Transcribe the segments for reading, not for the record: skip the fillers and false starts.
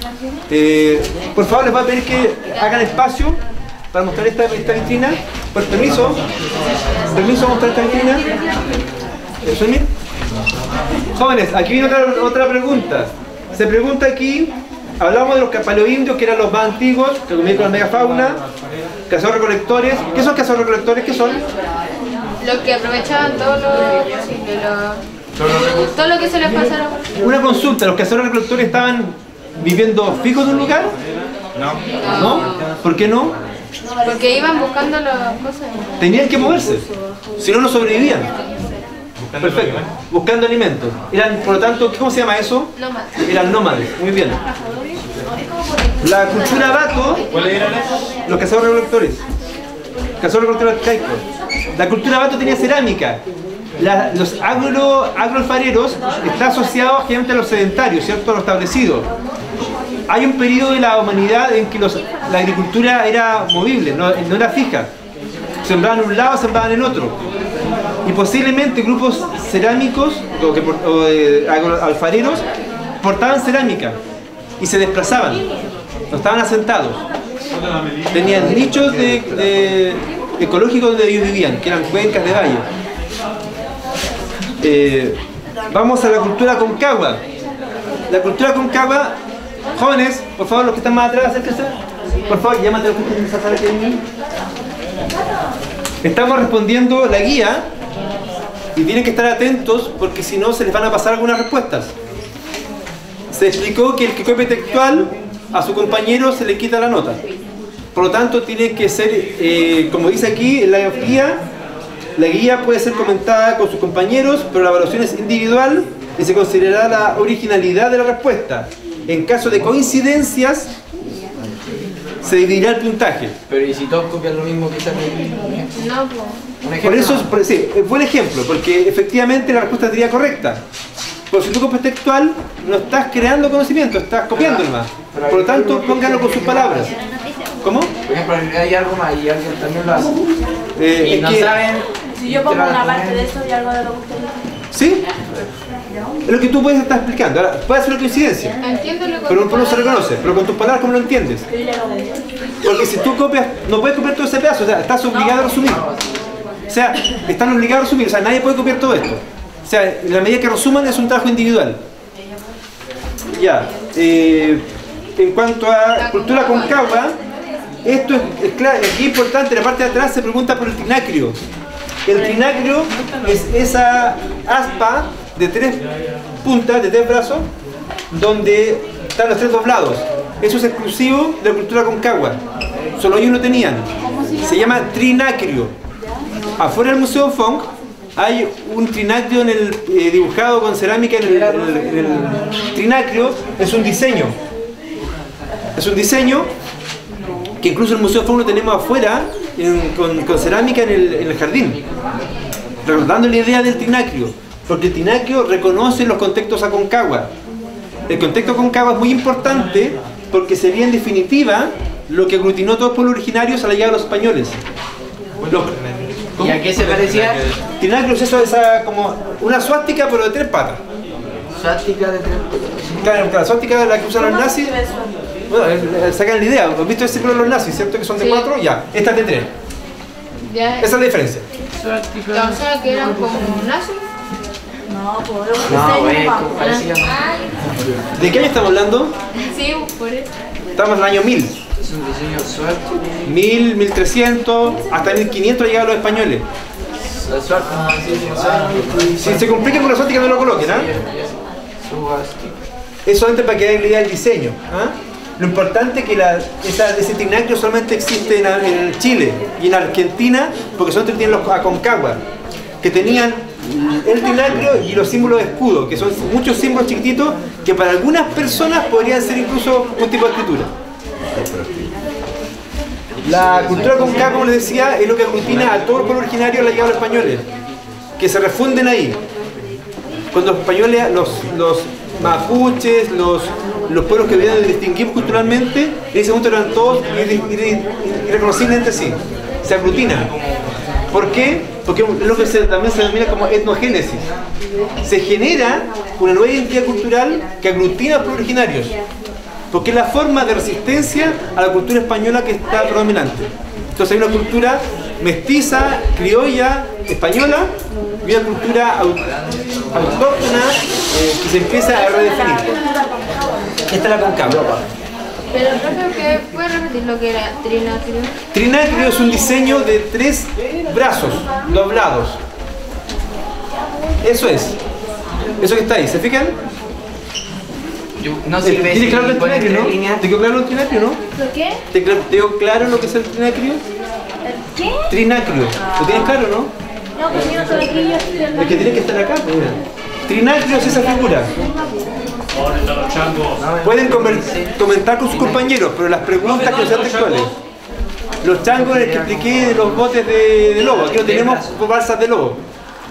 Por favor, les voy a pedir que hagan espacio para mostrar esta vitrina. Por permiso. Permiso a mostrar esta vitrina. ¿Sumir? Jóvenes, aquí viene otra pregunta. Se pregunta aquí, hablamos de los paleoindios, que eran los más antiguos, que comían con la megafauna, cazadores-recolectores. ¿Qué son cazadores-recolectores? ¿Qué son? Los que aprovechaban todo lo que se les pasara. Una consulta, ¿los cazadores-recolectores estaban viviendo fijos en un lugar? No. ¿No? ¿Por qué no? Porque iban buscando las cosas. Tenían que moverse, si no, no sobrevivían. Perfecto, buscando alimentos. Eran, por lo tanto, ¿cómo se llama eso? Nómadas. Eran nómades, muy bien. La cultura Bato, ¿Cuáles eran esos? los cazadores-recolectores. Cazadores-recolectores arcaicos. La cultura Bato tenía cerámica. Los agroalfareros están asociados generalmente a los sedentarios, ¿cierto? A lo establecido. Hay un periodo de la humanidad en que la agricultura era movible, no era fija. Sembraban en un lado, sembraban en otro. Y posiblemente grupos cerámicos o alfareros portaban cerámica y se desplazaban, no estaban asentados. Tenían nichos ecológicos donde ellos vivían, que eran cuencas de valle. Vamos a la cultura Concagua. La cultura Concagua, jóvenes, por favor, los que están más atrás, acérquense. Por favor, llámate a los que tienen esa sala que vienen. Estamos respondiendo la guía y tienen que estar atentos porque si no se les van a pasar algunas respuestas. Se explicó que el que copia textual a su compañero se le quita la nota. Por lo tanto, tiene que ser, como dice aquí en la guía puede ser comentada con sus compañeros, pero la evaluación es individual y se considerará la originalidad de la respuesta. En caso de coincidencias, se dividirá el puntaje. Pero ¿y si todos copian lo mismo que también? No, pues. Un ejemplo. Por eso, sí, buen ejemplo, porque efectivamente la respuesta sería correcta. Pero si tú copias textual, no estás creando conocimiento, estás copiando más. Por lo tanto, pónganlo con sus palabras. ¿Cómo? Por ejemplo, hay algo más y alguien también lo hace. Y es no que, saben. Si yo pongo una parte de eso y algo de lo que usted dice. ¿sí? Es lo que tú puedes estar explicando. Ahora, puede ser una coincidencia, Entiendo lo que pero no se reconoce. Pero con tus palabras, ¿cómo lo entiendes? Yo le hago de eso. Porque si tú copias, no puedes copiar todo ese pedazo, o sea, estás obligado a resumir. O sea, están obligados a resumir, o sea, nadie puede copiar todo esto. O sea, en la medida que resuman es un trabajo individual. Ya, en cuanto a cultura Concagua, esto es claro, aquí importante, en la parte de atrás se pregunta por el trinacrio. El trinacrio es esa aspa de 3 puntas, de 3 brazos, donde están los 3 doblados. Eso es exclusivo de la cultura Concagua. Solo ellos lo tenían. Se llama trinacrio. Afuera del Museo Funk hay un trinacrio dibujado con cerámica en el trinacrio. Es un diseño. Es un diseño que incluso el Museo Funk lo tenemos afuera con cerámica en el jardín. Recordando la idea del trinacrio. Porque el trinacrio reconoce los contextos Aconcagua. El contexto Aconcagua es muy importante porque sería en definitiva lo que aglutinó todos los pueblos originarios a la llegada de los españoles. ¿Y a qué se parecía? Trinacrio es eso, como una suástica pero de 3 patas. Suástica de 3. Claro, la suástica es la que usan los nazis. Bueno, sacan la idea. ¿Has visto ese símbolo de los nazis, cierto? Que son de Sí. 4, ya. Esta es de 3. Ya, Esa es la diferencia. o sea, que eran como nazis. No, pues lo que No, dice como parecía. ¿De qué año estamos hablando? Sí, por eso. Estamos en el año 1000. Es un diseño suerte. 1000, 1300, hasta 1500 llegaron los españoles. Si se complica con la suástica no lo coloquen, ¿ah? Es solamente para que den la idea del diseño. ¿Ah? Lo importante es que ese trinacrio solamente existe en Chile y en Argentina, porque solamente tienen los Aconcagua, que tenían el trinacrio y los símbolos de escudo, que son muchos símbolos chiquititos que para algunas personas podrían ser incluso un tipo de escritura. La cultura Aconcagua, como les decía, es lo que aglutina a todos los pueblos originarios a la llegada de los españoles, que se refunden ahí. Cuando los españoles, los mapuches, los pueblos que vienen distinguidos culturalmente, en ese momento eran todos irreconocibles entre sí, se aglutinan. ¿Por qué? Porque es lo que también se denomina como etnogénesis. Se genera una nueva identidad cultural que aglutina a los pueblos originarios. porque es la forma de resistencia a la cultura española que está predominante. Entonces hay una cultura mestiza, criolla, española, y una cultura autóctona que se empieza a redefinir. Esta es la Concagua. Pero profe, ¿qué puede repetir lo que era trinatrio? Trinatrio es un diseño de 3 brazos doblados. Eso es. Eso que está ahí, ¿se fijan? No sirve ¿Tienes claro el poner trinatrio, no? 3 líneas. ¿Te quedó claro el trinatrio, no? ¿Lo qué? ¿Te quedó claro lo que es el trinatrio? ¿El qué? Trinatrio. ¿Lo tienes claro, no? No, pues yo no soy aquí, yo estoy en la... Es que tiene que estar acá. Pues, mira. Trinatrio es esa figura. Pueden comentar con sus compañeros, pero las preguntas que sean textuales. Los changos les que expliqué de los botes de lobo. Aquí lo tenemos por balsas de lobo.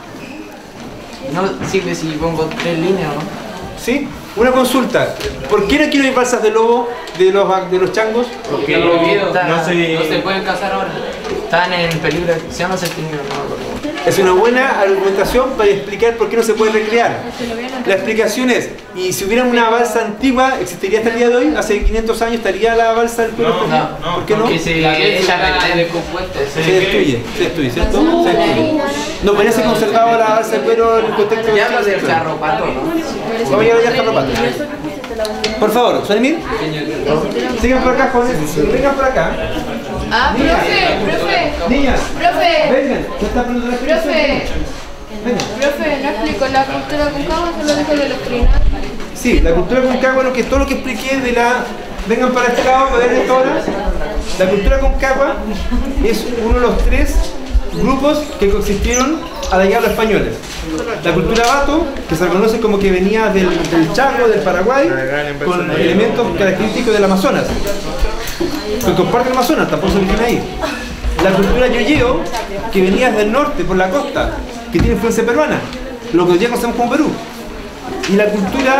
No sirve si pongo 3 líneas, ¿no? ¿Sí? Una consulta. ¿Por qué no quiero ir balsas de lobo de los changos? Porque No se pueden cazar ahora. Están en peligro de extinción, no se extinguieron, no me acuerdo. Es una buena argumentación para explicar por qué no se puede recrear. La explicación es, y si hubiera una balsa antigua, ¿existiría hasta el día de hoy? Hace 500 años estaría la balsa del pueblo español. ¿Por qué no? Porque se descompuesta. Se destruye, ¿cierto? Se destruye. No parece conservado la balsa de cuero en el contexto de Ya lo del carropato, ¿no? Vamos a llegar ya al carropato. Por favor, ¿Sonemir? Sigan por acá, jóvenes. Vengan por acá. Ah, profe. Niñas, Profe. vengan. ¿Qué está poniendo la explicación? Vengan. Profe, no explico la cultura Concagua, solo dijo de los trinatrios. Sí, la cultura Concagua, todo lo que expliqué de la... Vengan para este lado, para ver esto ahora. La cultura Concagua es uno de los 3 grupos que coexistieron a la llegada de los españoles. La cultura Bato, que se reconoce como que venía del Chaco, del Paraguay, con elementos característicos del Amazonas. Que comparte el Amazonas, tampoco se origina ahí. La cultura Yoyeo, que venía del norte, por la costa, que tiene influencia peruana, lo que hoy día conocemos como Perú. Y la cultura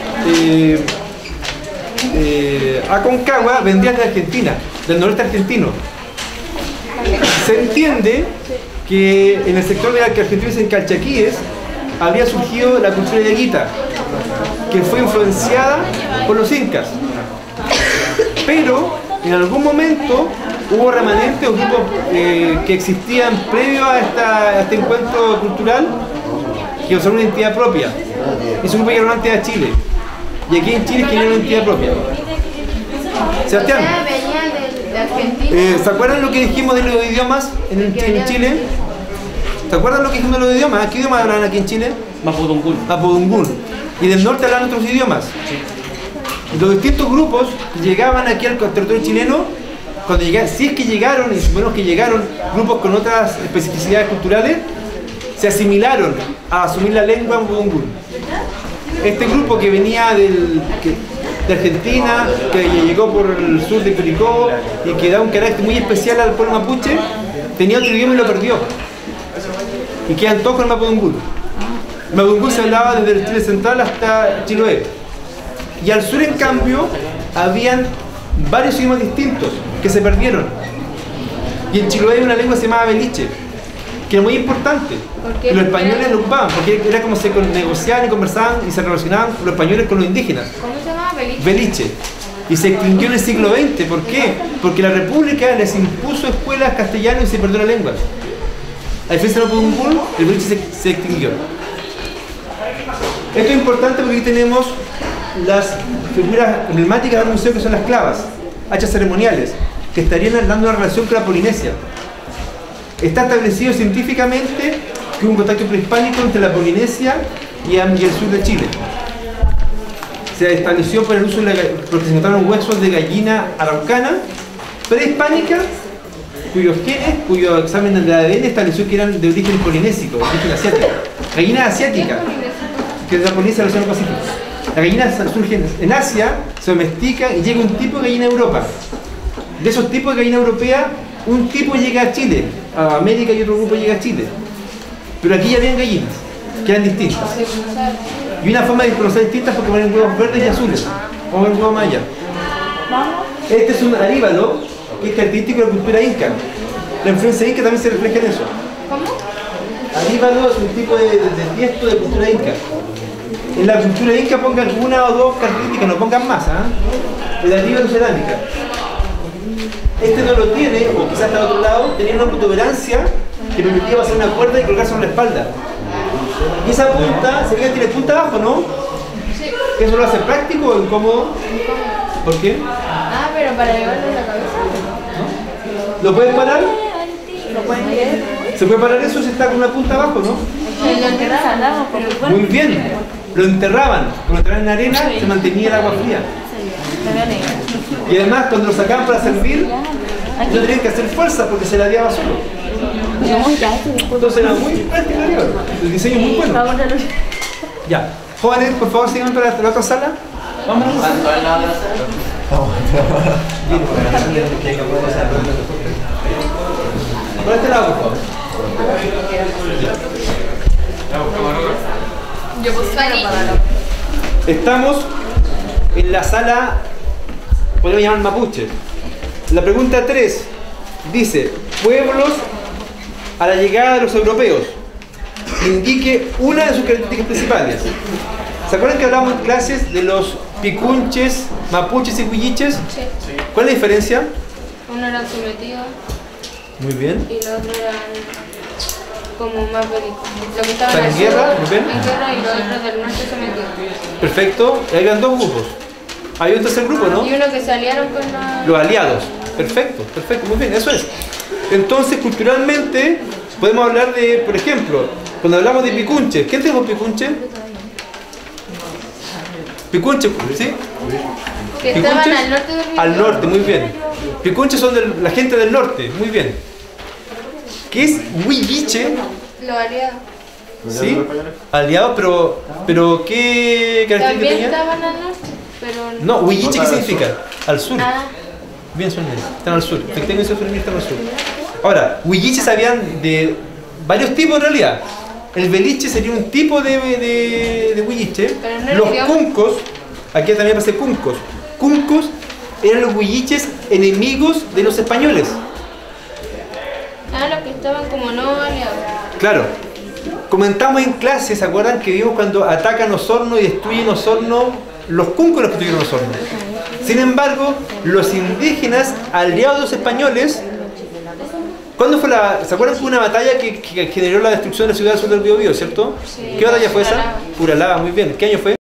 Aconcagua vendría de Argentina, del noreste argentino. Se entiende que en el sector de que argentinos en Calchaquíes habría surgido la cultura yaguita, que fue influenciada por los incas. Pero en algún momento hubo remanentes o grupos que existían previo a este encuentro cultural que son una entidad propia. Es un grupo que era una entidad de Chile. Y aquí en Chile tiene una entidad propia. Sebastián, Venía de Argentina. ¿se acuerdan lo que dijimos de los idiomas en Chile? ¿Se acuerdan lo que dijimos de los idiomas? ¿Qué idiomas hablan aquí en Chile? Mapudungún. Mapudungún. Y del norte hablan otros idiomas. Los distintos grupos llegaban aquí al territorio chileno, cuando llegaron, si es que llegaron, y suponemos que llegaron grupos con otras especificidades culturales, se asimilaron a asumir la lengua mapudungún. Este grupo que venía de Argentina, que llegó por el sur de Curicó y que da un carácter muy especial al pueblo mapuche, tenía otro idioma y lo perdió. Y quedan todos con el mapudungún. El mapudungún se hablaba desde el Chile central hasta Chiloé. Y al sur, en cambio, habían varios idiomas distintos que se perdieron. Y en Chiloé hay una lengua que se llamaba beliche, que era muy importante. Y los españoles lo ocupaban, porque era como se negociaban y conversaban y se relacionaban los españoles con los indígenas. ¿Cómo se llama? Beliche. Y se extinguió en el siglo XX. ¿Por qué? Porque la República les impuso escuelas castellanas y se perdió la lengua. A diferencia del mapudungún, el beliche se extinguió. Esto es importante porque aquí tenemos las figuras emblemáticas del museo, que son las clavas, hachas ceremoniales, que estarían dando una relación con la Polinesia. Está establecido científicamente que hubo un contacto prehispánico entre la Polinesia y el sur de Chile. Se estableció por el uso porque se encontraron huesos de gallina araucana prehispánica, cuyos genes, cuyo examen de ADN estableció que eran de origen polinésico, de origen asiático. Gallina asiática, que es de la Polinesia del Océano Pacífico. La gallina surge en Asia, se domestica y llega un tipo de gallina a Europa. De esos tipos de gallina europea, un tipo llega a Chile, a América, y otro grupo llega a Chile. Pero aquí ya habían gallinas, que eran distintas. Y una forma de conocer distintas porque ponen huevos verdes y azules. Vamos a ver un huevo más allá. Este es un aríbalo, que es característico de la cultura inca. La influencia inca también se refleja en eso. ¿Cómo? Aríbalo es un tipo de tiesto de cultura inca. en la cultura inca pongan una o dos características, no pongan más, ¿ah? Relativa a la cerámica. Este no lo tiene, o quizás está a otro lado, tenía una protuberancia que permitía pasar una cuerda y colgarse en la espalda. Y esa punta, se ve que tiene punta abajo, ¿no? Sí. ¿Eso lo hace práctico o incómodo? ¿Por qué? Ah, pero para llevarlo en la cabeza. ¿Lo puedes parar? ¿Lo pueden ver? ¿Se puede parar eso si está con una punta abajo, no? Lo enterraban, pero Muy bien. Lo enterraban en arena, se mantenía el agua fría. Y además, cuando lo sacaban para servir, no tenían que hacer fuerza porque se ladeaba solo. Entonces era muy práctico. El diseño es muy bueno. Ya. Jóvenes, por favor, sigan para la otra sala. Vámonos. Por este lado, por favor. yo puse para Estamos en la sala, podemos llamar mapuche. La pregunta 3 dice: pueblos a la llegada de los europeos. Indique una de sus características principales. ¿Se acuerdan que hablamos en clases de los picunches, mapuches y huilliches? Sí. ¿Cuál es la diferencia? Uno era sometido Muy bien. y los otros eran como más bélicos. Lo que estaban ¿Están en al guerra? sur, Muy bien. en guerra, y los otros del norte sometidos. Perfecto. Y habían dos grupos. Hay un tercer grupo, ¿no? Y uno que se aliaron con la... Los aliados. Perfecto, perfecto, muy bien, eso es. Entonces, culturalmente, podemos hablar de, por ejemplo, cuando hablamos de picunche, ¿quién tenemos picunche? Picunche, ¿sí? Que estaban ¿Picunches? al norte del río. Al norte, muy bien. Picunches son de la gente del norte, muy bien. ¿Qué es huilliche? Los aliados. ¿Sí? Aliado, pero ¿qué características También tenía? estaban al norte, pero... No, huilliche, ¿qué significa? Al sur. Ah, Bien, son están al sur. Efectivamente, están al sur. Ahora, huilliches habían de varios tipos en realidad. El beliche sería un tipo de huilliche. Pero no era Los idioma. cuncos, aquí también aparece cuncos. Cuncos eran los huilliches enemigos de los españoles. los que estaban como no aliados. Claro. Comentamos en clase, ¿se acuerdan que vimos cuando atacan Osorno y destruyen Osorno? Los cuncos los que destruyeron Osorno. Sin embargo, los indígenas aliados de los españoles, ¿cuándo fue la...? ¿Se acuerdan que fue una batalla que generó la destrucción de la ciudad del sur del Biobío, cierto? Sí. ¿Qué batalla fue esa? Uralaba. Uralaba, muy bien. ¿Qué año fue?